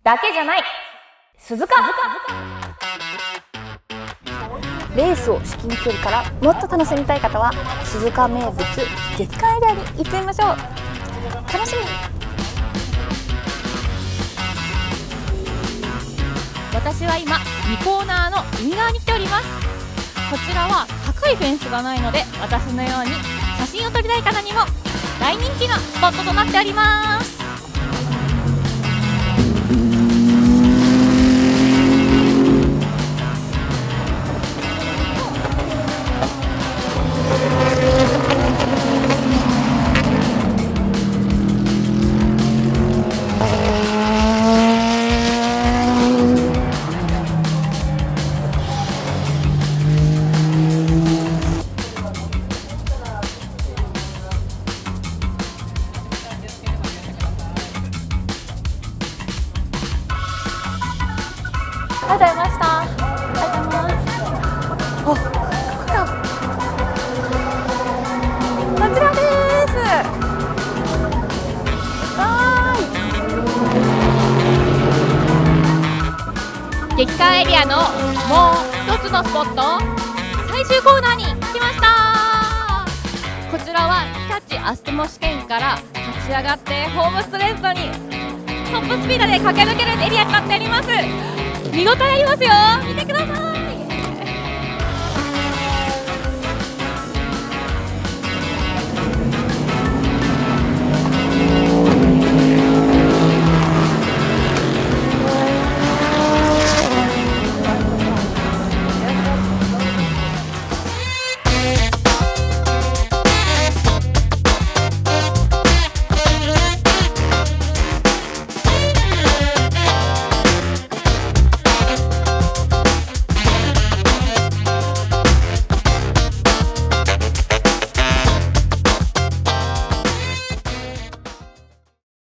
だけじゃない鈴鹿。レースを至近距離からもっと楽しみたい方は鈴鹿名物激辛エリアに行ってみましょう。楽しみ。私は今2コーナーの海側に来ております。こちらは高いフェンスがないので、私のように写真を撮りたい方にも大人気のスポットとなっております。ありがとうございました。ありがとうございます。こちらです。激辛エリアのもう一つのスポット、最終コーナーに来ました。こちらはキャッチアステモ試験から立ち上がってホームストレートにトップスピードで駆け抜けるエリアになっております。見応えありますよ。見てください。